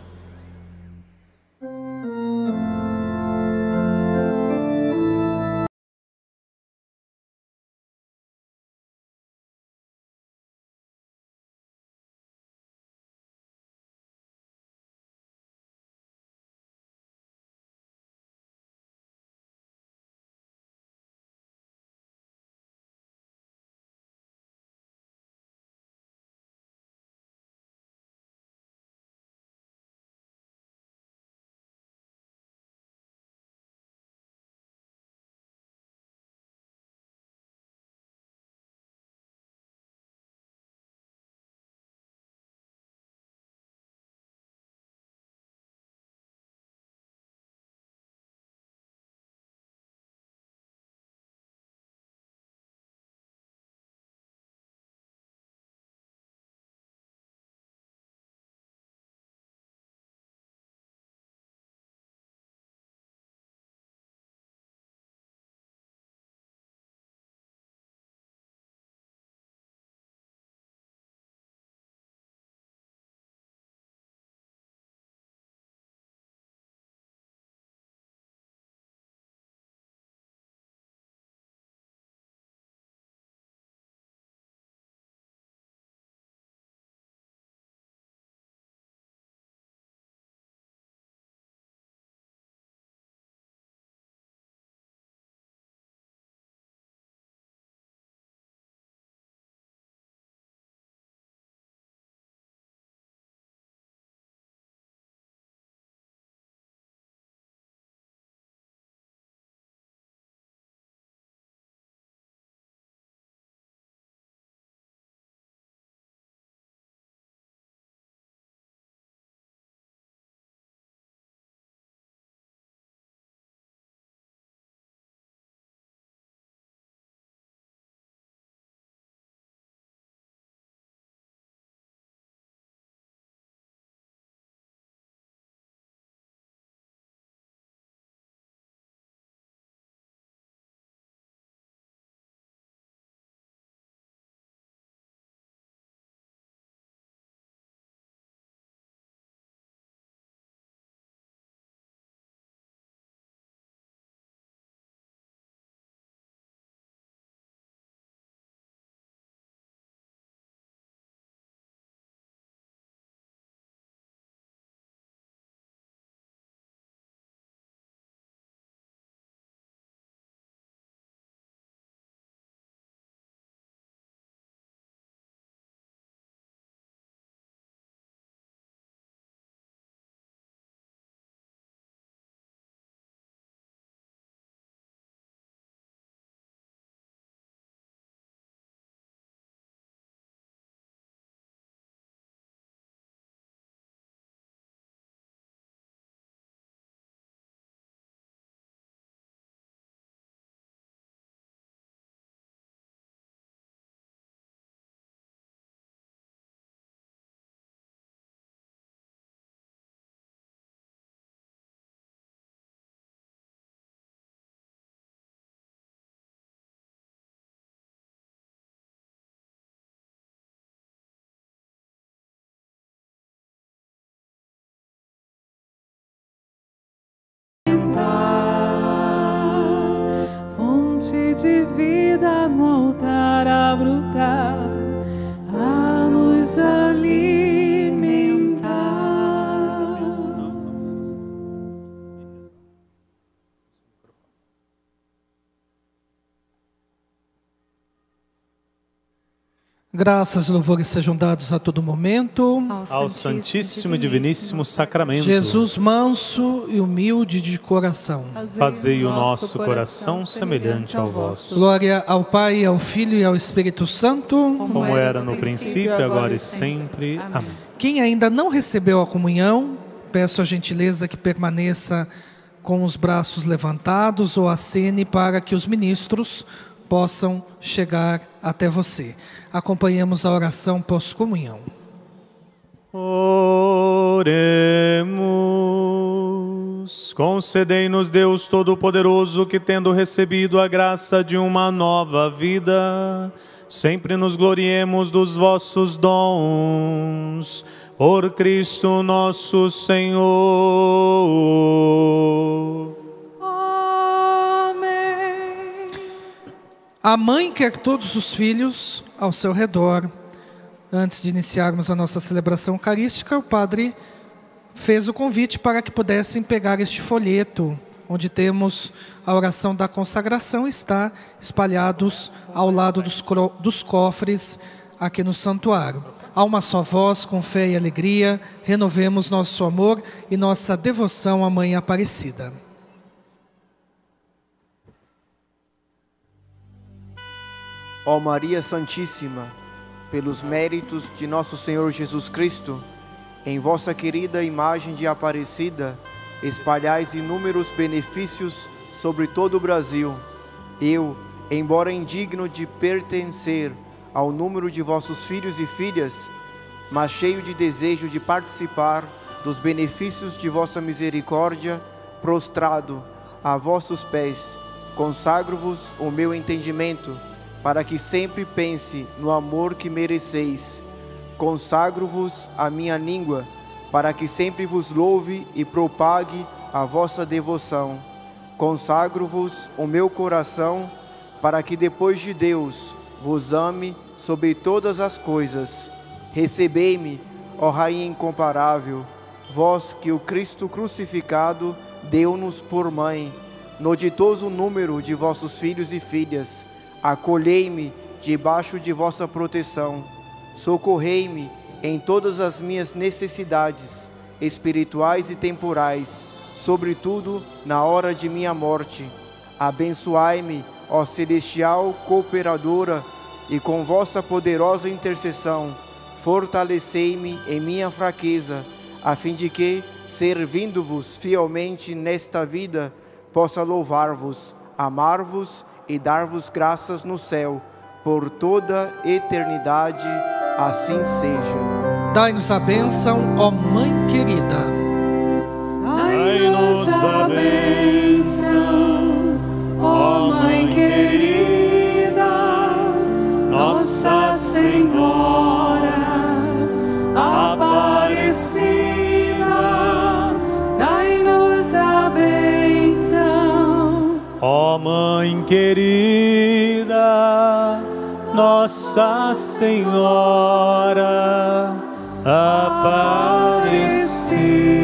de vida no altar a brotar, a nos alimentar. Graças e louvores sejam dados a todo momento ao Santíssimo e Diviníssimo Sacramento. Jesus manso e humilde de coração, fazei o nosso coração semelhante ao vosso. Glória ao Pai, ao Filho e ao Espírito Santo, como era no princípio, agora e sempre. Amém. Quem ainda não recebeu a comunhão, peço a gentileza que permaneça com os braços levantados ou acene para que os ministros possam chegar até você. Acompanhemos a oração pós-comunhão. Oremos. Concedei-nos, Deus Todo-Poderoso, que tendo recebido a graça de uma nova vida, sempre nos gloriemos dos vossos dons. Por Cristo nosso Senhor. A mãe quer todos os filhos ao seu redor. Antes de iniciarmos a nossa celebração eucarística, o padre fez o convite para que pudessem pegar este folheto, onde temos a oração da consagração, está espalhados ao lado dos, dos cofres aqui no santuário. A uma só voz, com fé e alegria, renovemos nosso amor e nossa devoção à Mãe Aparecida. Ó Maria Santíssima, pelos méritos de nosso Senhor Jesus Cristo, em vossa querida imagem de Aparecida, espalhais inúmeros benefícios sobre todo o Brasil. Eu, embora indigno de pertencer ao número de vossos filhos e filhas, mas cheio de desejo de participar dos benefícios de vossa misericórdia, prostrado a vossos pés, consagro-vos o meu entendimento, para que sempre pense no amor que mereceis. Consagro-vos a minha língua, para que sempre vos louve e propague a vossa devoção. Consagro-vos o meu coração, para que depois de Deus vos ame sobre todas as coisas. Recebei-me, ó Rainha incomparável, vós que o Cristo crucificado deu-nos por mãe, no ditoso número de vossos filhos e filhas. Acolhei-me debaixo de vossa proteção, socorrei-me em todas as minhas necessidades, espirituais e temporais, sobretudo na hora de minha morte. Abençoai-me, ó celestial cooperadora, e com vossa poderosa intercessão, fortalecei-me em minha fraqueza, a fim de que, servindo-vos fielmente nesta vida, possa louvar-vos, amar-vos e dar-vos graças no céu, por toda eternidade, assim seja. Dai-nos a bênção, ó Mãe querida. Dai-nos a bênção, ó Mãe querida, Nossa Senhora Aparecida. Dai-nos a bênção, ó Mãe querida, Nossa Senhora Aparecida.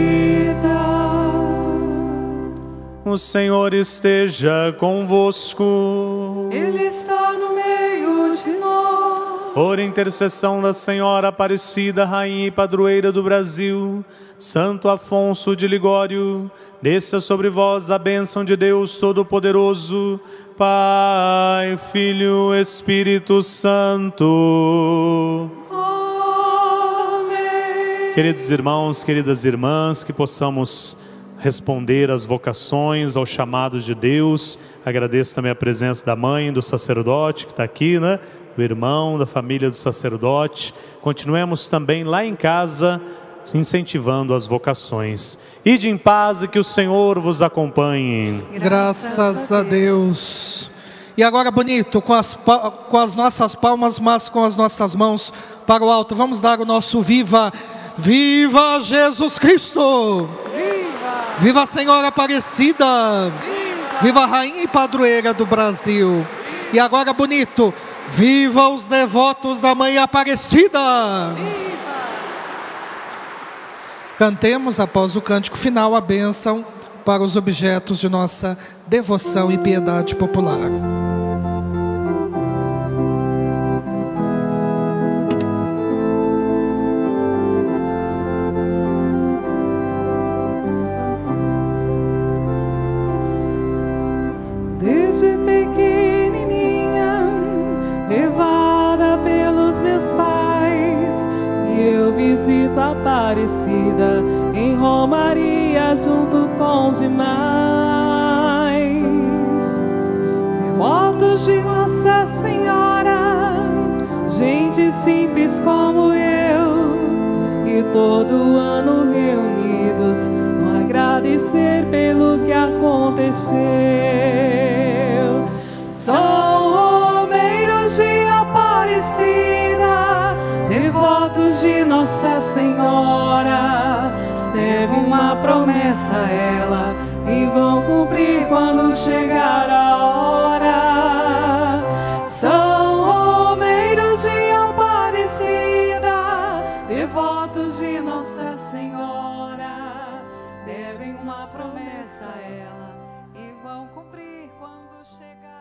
O Senhor esteja convosco. Ele está no meio de nós. Por intercessão da Senhora Aparecida, Rainha e Padroeira do Brasil, Santo Afonso de Ligório, desça sobre vós a bênção de Deus Todo-Poderoso, Pai, Filho, Espírito Santo. Amém. Queridos irmãos, queridas irmãs, que possamos responder às vocações, aos chamados de Deus. Agradeço também a presença da mãe, do sacerdote que está aqui, né? Do irmão, da família do sacerdote. Continuemos também lá em casa, incentivando as vocações. Ide em paz e que o Senhor vos acompanhe. Graças a Deus. E agora, bonito, com as, com as nossas palmas, mas com as nossas mãos para o alto, vamos dar o nosso viva. Viva Jesus Cristo! Viva! Viva a Senhora Aparecida! Viva! Viva a Rainha e Padroeira do Brasil! Viva! E agora bonito. Viva os devotos da Mãe Aparecida! Viva! Cantemos após o cântico final a bênção para os objetos de nossa devoção e piedade popular. Desde pequenininha, levada pelos meus pais, eu visito a Aparecida em romaria junto com os demais. Devotos de Nossa Senhora, gente simples como eu, e todo ano reunidos no agradecer pelo que aconteceu. São romeiros de Aparecida, devotos de Nossa Senhora, devem uma promessa a ela e vão cumprir quando chegar a hora. São romeiros de Aparecida, devotos de Nossa Senhora, devem uma promessa a ela e vão cumprir quando chegar.